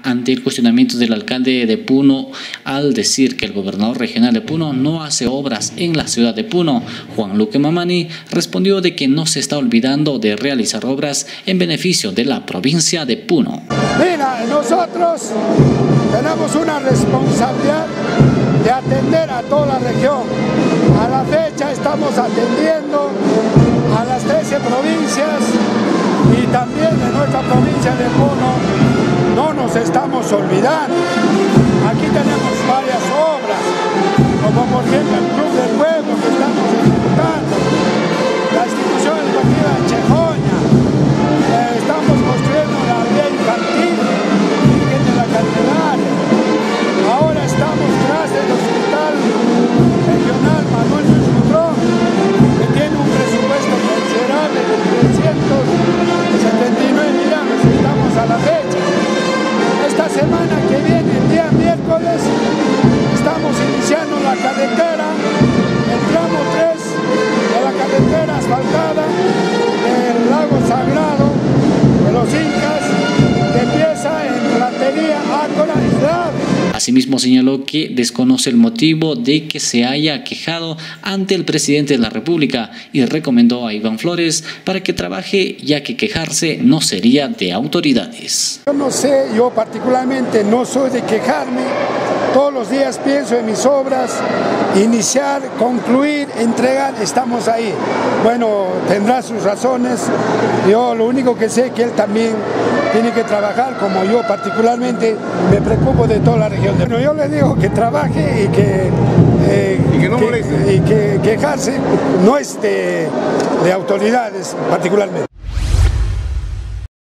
ante el cuestionamiento del alcalde de Puno al decir que el gobernador regional de Puno no hace obras en la ciudad de Puno. Juan Luque Mamani respondió de que no se está olvidando de realizar obras en beneficio de la provincia de Puno. Mira, nosotros tenemos una responsabilidad de atender a toda la región. A la fecha estamos atendiendo a las 13 provincias y también en nuestra provincia de Puno no nos estamos olvidando. Aquí tenemos varias obras, como por ejemplo el Club del Pueblo que estamos ejecutando, la institución educativa de Chejoña, estamos construyendo la aldea infantil de la Candelaria. Ahora estamos tras del Hospital Regional Manuel Luis Butrón, que tiene un presupuesto considerable de 379 millones, estamos a la fecha. Esta semana que viene, el día miércoles, estamos iniciando la carretera, el tramo 3 de la carretera asfaltada del Lago Sagrado de los Incas, que empieza en Platería, Ácora y Grave. Asimismo señaló que desconoce el motivo de que se haya quejado ante el presidente de la República y recomendó a Iván Flores para que trabaje, ya que quejarse no sería de autoridades. Yo no sé, yo particularmente no soy de quejarme, todos los días pienso en mis obras, iniciar, concluir, entregar, estamos ahí. Bueno, tendrá sus razones, yo lo único que sé es que él también tiene que trabajar, como yo particularmente me preocupo de toda la región. Bueno, yo le digo que trabaje y que no moleste. Y que quejarse no es de autoridades particularmente.